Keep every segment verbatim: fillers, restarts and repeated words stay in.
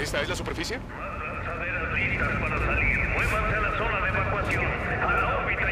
¿Esta es la superficie? Lanzaderas listas para salir. Muévanse a la zona de evacuación. A la órbita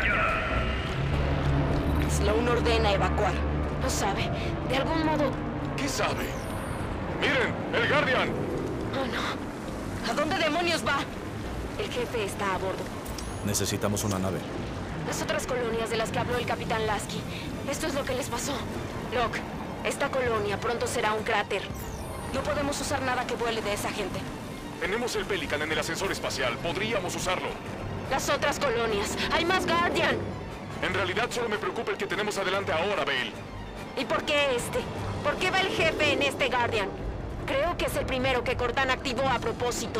ya. Sloan ordena evacuar. No sabe. De algún modo... ¿Qué sabe? ¡Miren! ¡El Guardian! Oh, no. ¿A dónde demonios va? El jefe está a bordo. Necesitamos una nave. Las otras colonias de las que habló el capitán Lasky. Esto es lo que les pasó. Locke, esta colonia pronto será un cráter. No podemos usar nada que vuele de esa gente. Tenemos el Pelican en el ascensor espacial. Podríamos usarlo. Las otras colonias. ¡Hay más Guardian! En realidad solo me preocupa el que tenemos adelante ahora, Bale. ¿Y por qué este? ¿Por qué va el jefe en este Guardian? Creo que es el primero que Cortana activó a propósito.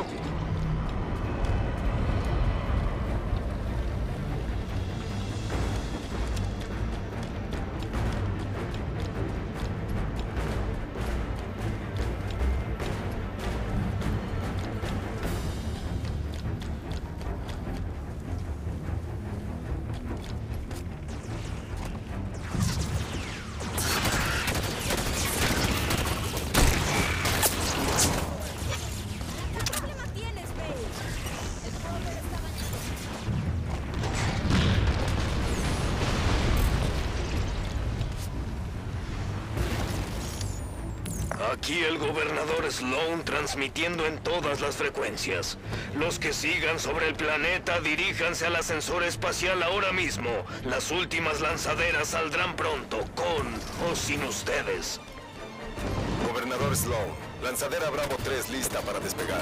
Aquí el gobernador Sloan transmitiendo en todas las frecuencias. Los que sigan sobre el planeta diríjanse al ascensor espacial ahora mismo. Las últimas lanzaderas saldrán pronto, con o sin ustedes. Gobernador Sloan, lanzadera Bravo tres lista para despegar.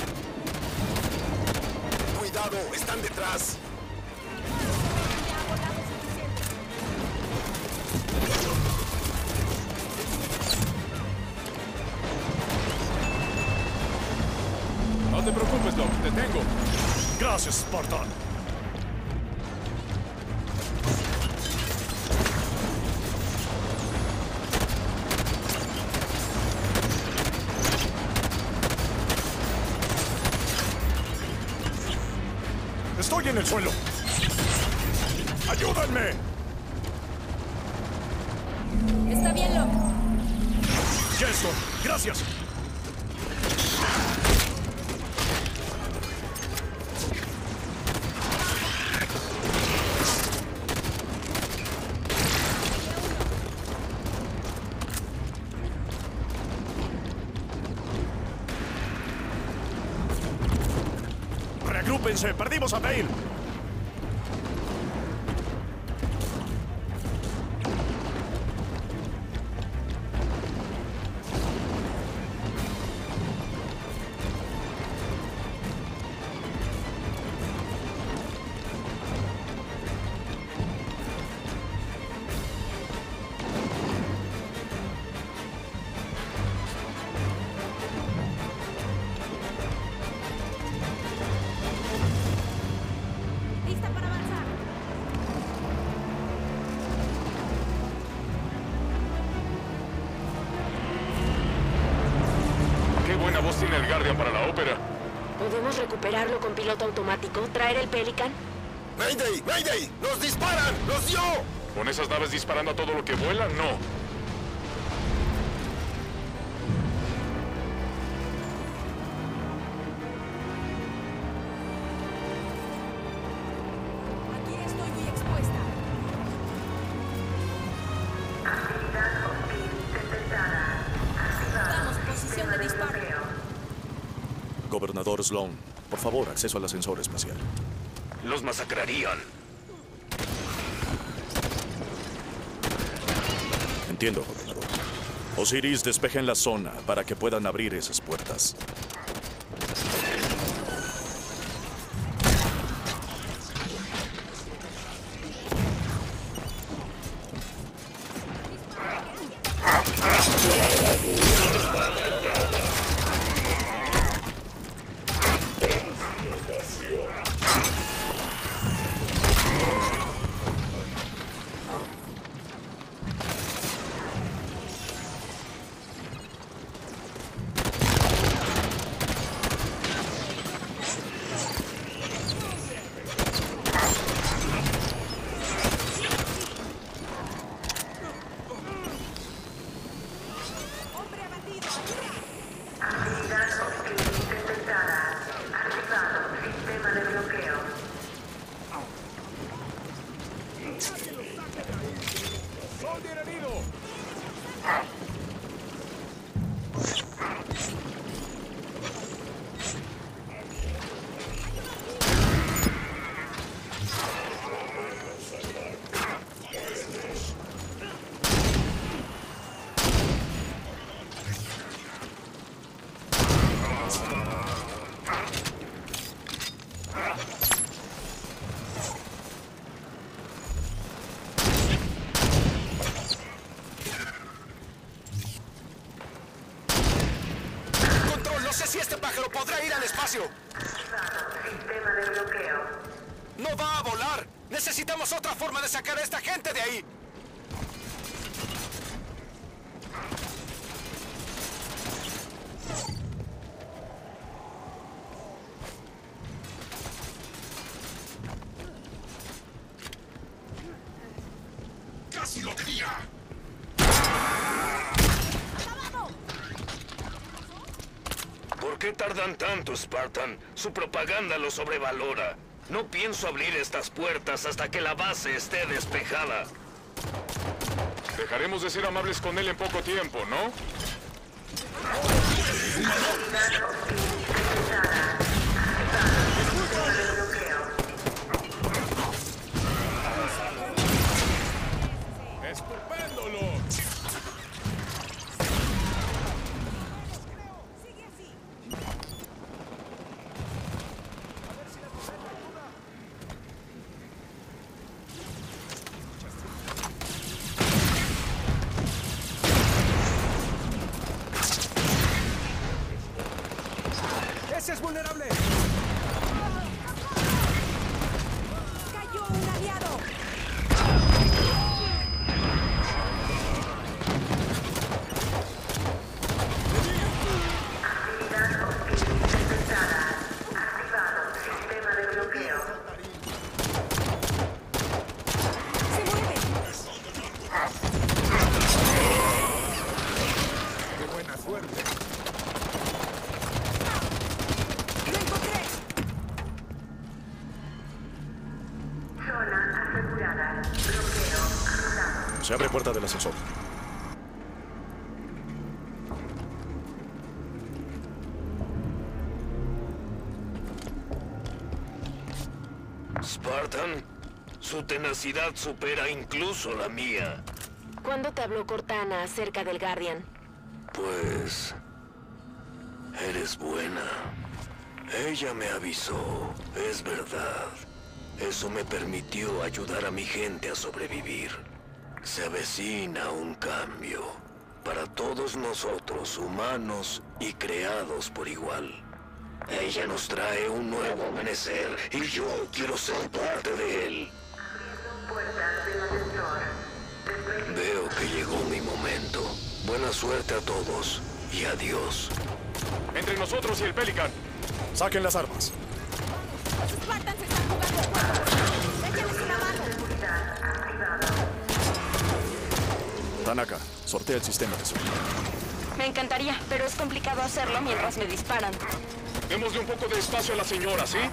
¡Cuidado! ¡Están detrás! No te preocupes, Doc. Te tengo. Gracias, Spartan. Estoy en el suelo. ¡Ayúdenme! Está bien, Locke. Ya estoy. Gracias. Reagrúpense. Perdimos a Bale. Lista para avanzar. Qué buena voz tiene el Guardian para la ópera. ¿Podemos recuperarlo con piloto automático? ¿Traer el Pelican? ¡Mayday! ¡Mayday! ¡Nos disparan! ¡Nos dio! ¿Con esas naves disparando a todo lo que vuela? No. Aquí estoy muy expuesta. Actividad hostil detectada. Damos posición de disparo. Gobernador Sloan, por favor, acceso al ascensor espacial. Los masacrarían. Entiendo, gobernador. Osiris, despejen la zona para que puedan abrir esas puertas. salvaje lo podrá ir al espacio. Sistema de bloqueo. ¡No va a volar! ¡Necesitamos otra forma de sacar a esta gente de ahí! ¡Casi lo tenía! ¿Por qué tardan tanto, Spartan? Su propaganda lo sobrevalora. No pienso abrir estas puertas hasta que la base esté despejada. Dejaremos de ser amables con él en poco tiempo, ¿no? ¡Estupendo, Lord! ¡Ese es vulnerable! ¡Cayó un aliado! Actividad hostil detectada. Activado sistema de bloqueo. ¡Se mueve! ¡Qué buena suerte! ¡Lo encontré! Zona asegurada. Bloqueo anulado. Se abre puerta del ascensor. Spartan, su tenacidad supera incluso la mía. ¿Cuándo te habló Cortana acerca del Guardian? Pues... eres buena. Ella me avisó, es verdad. Eso me permitió ayudar a mi gente a sobrevivir. Se avecina un cambio. Para todos nosotros, humanos y creados por igual. Ella nos trae un nuevo amanecer y yo quiero ser parte de él. Puertas del ascensor. Veo que llegó mi momento. Buena suerte a todos y adiós. Entre nosotros y el Pelican. Saquen las armas. ¡Spartan se están jugando el juego! ¡Échales una mano! Tanaka, sortea el sistema de sonido. Me encantaría, pero es complicado hacerlo mientras me disparan. Démosle un poco de espacio a la señora, ¿sí?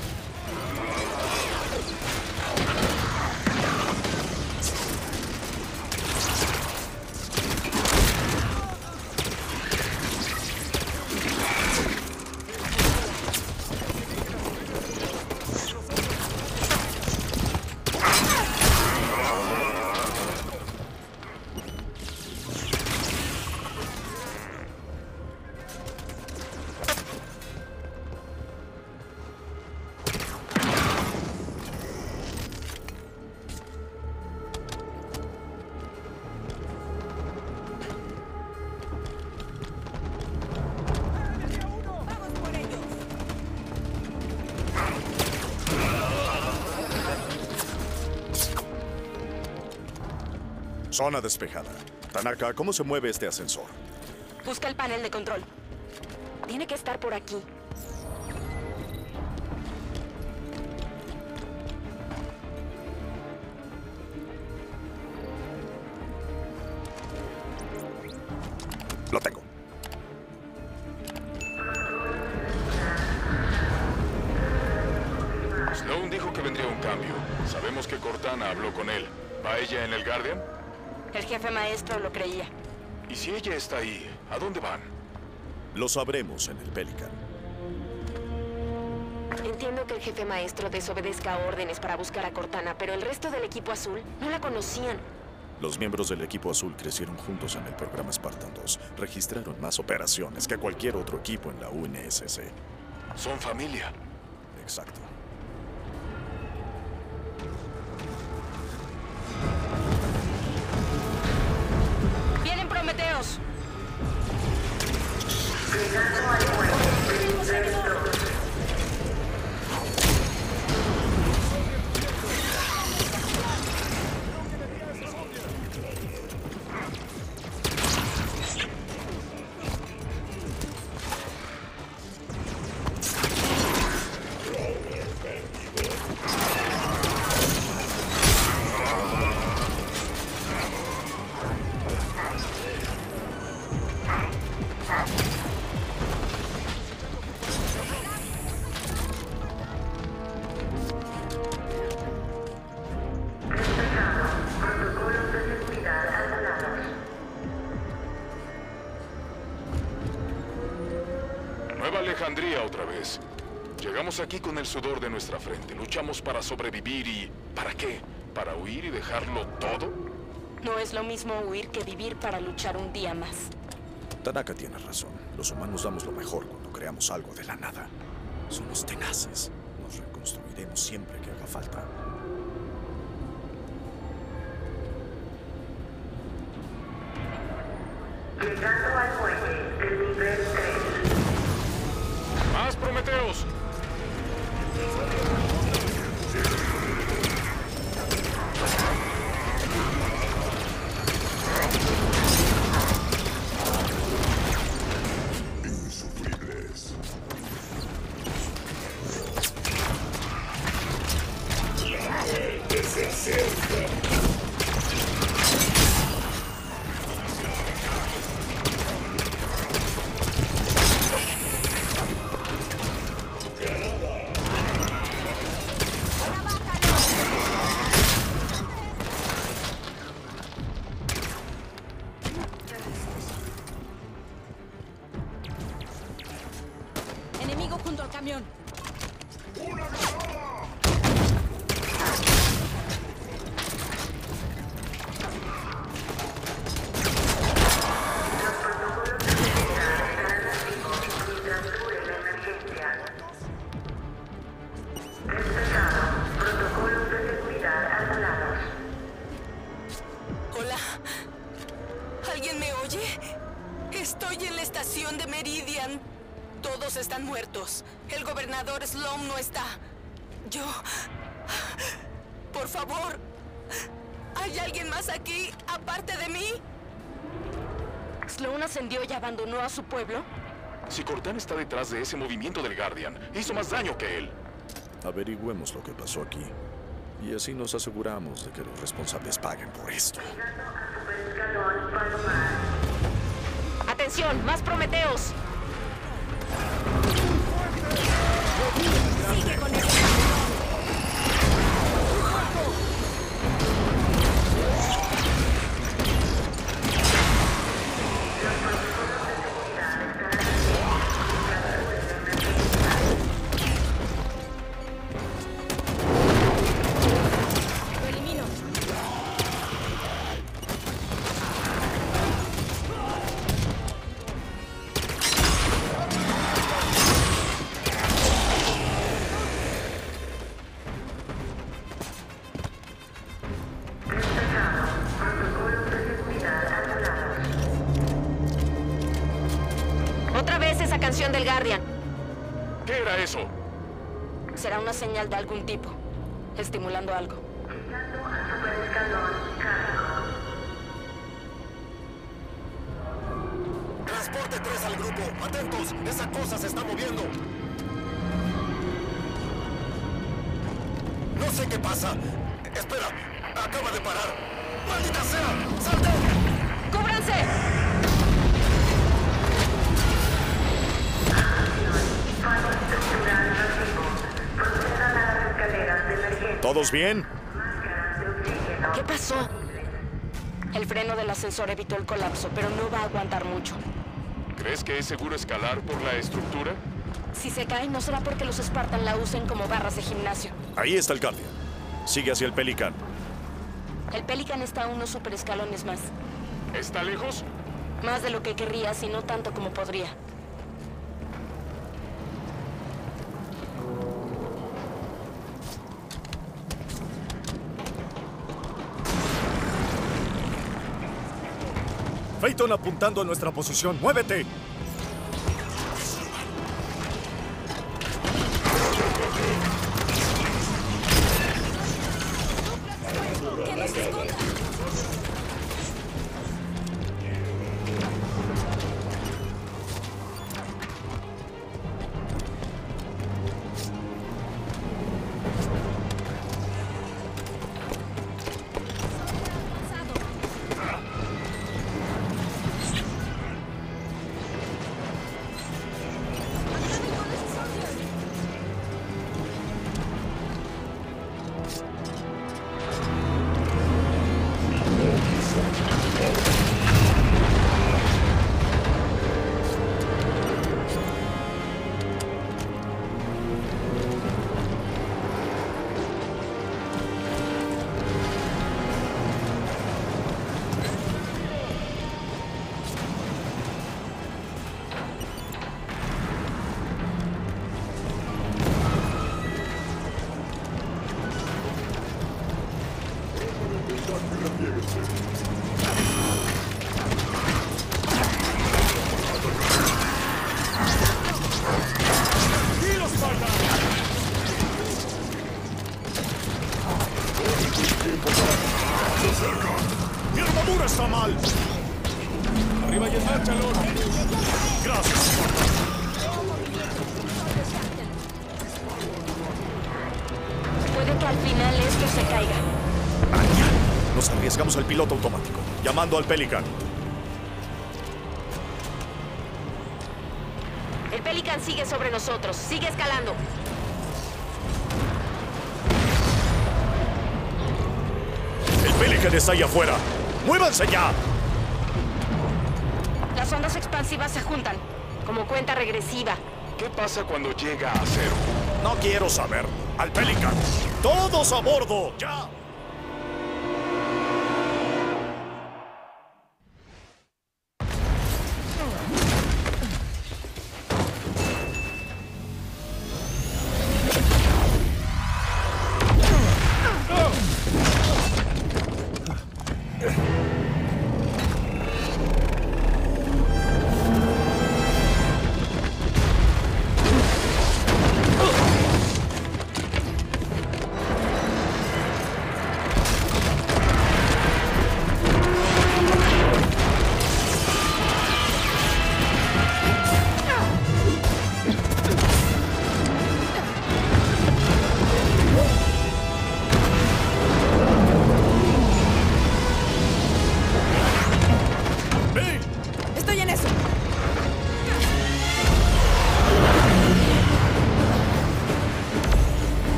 ¡Vamos por ellos! Zona despejada. Tanaka, ¿cómo se mueve este ascensor? Busca el panel de control. Tiene que estar por aquí. Lo tengo. Sloan dijo que vendría un cambio. Sabemos que Cortana habló con él. ¿Va ella en el Guardian? El jefe maestro lo creía. Y si ella está ahí, ¿a dónde van? Lo sabremos en el Pelican. Entiendo que el jefe maestro desobedezca órdenes para buscar a Cortana, pero el resto del equipo azul no la conocían. Los miembros del equipo azul crecieron juntos en el programa Spartan dos. Registraron más operaciones que cualquier otro equipo en la U N S C. Son familia. Exacto. ¡Vienen Prometeos! Llegando al puerto. Alejandría otra vez. Llegamos aquí con el sudor de nuestra frente. Luchamos para sobrevivir y... ¿para qué? ¿Para huir y dejarlo todo? No es lo mismo huir que vivir para luchar un día más. Tanaka tiene razón. Los humanos damos lo mejor cuando creamos algo de la nada. Somos tenaces. Nos reconstruiremos siempre que haga falta. Llegando al muelle del nivel tres. ¡Más Prometeos! Insufribles. La muerte se acerca. Enemigo junto al camión. Hola. ¿Alguien me oye? Estoy en la estación de Meridian. Todos están muertos. El gobernador Sloan no está. Yo... Por favor. ¿Hay alguien más aquí, aparte de mí? ¿Sloan ascendió y abandonó a su pueblo? Si Cortán está detrás de ese movimiento del Guardian, hizo más daño que él. Averigüemos lo que pasó aquí. Y así nos aseguramos de que los responsables paguen por esto. ¡Atención! ¡Más Prometeos! Sigue con el Lo elimino. Otra vez esa canción del Guardian. ¿Qué era eso? Será una señal de algún tipo, estimulando algo. Transporte tres al grupo. Atentos, esa cosa se está moviendo. No sé qué pasa. Espera, acaba de parar. ¡Maldita sea! ¡Salte! ¡Cúbranse! ¿Todos bien? ¿Qué pasó? El freno del ascensor evitó el colapso, pero no va a aguantar mucho. ¿Crees que es seguro escalar por la estructura? Si se cae, no será porque los Spartan la usen como barras de gimnasio. Ahí está el Guardian. Sigue hacia el Pelican. El Pelican está a unos super escalones más. ¿Está lejos? Más de lo que querrías y no tanto como podría. Phaeton apuntando a nuestra posición. ¡Muévete! ¡Que no se esconda! armadura está mal! ¡Arriba y en marcha, Lord! ¡Gracias! Puede que al final esto se caiga. ¡Genial! Nos arriesgamos al piloto automático. Llamando al Pelican. El Pelican sigue sobre nosotros. Sigue escalando. El Pelican está ahí afuera. ¡Muévanse ya! Las ondas expansivas se juntan, como cuenta regresiva. ¿Qué pasa cuando llega a cero? No quiero saber. ¡Al Pelican! ¡Todos a bordo! ¡Ya!